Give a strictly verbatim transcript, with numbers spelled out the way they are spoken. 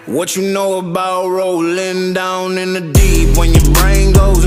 What you know about rolling down in the deep when your brain goes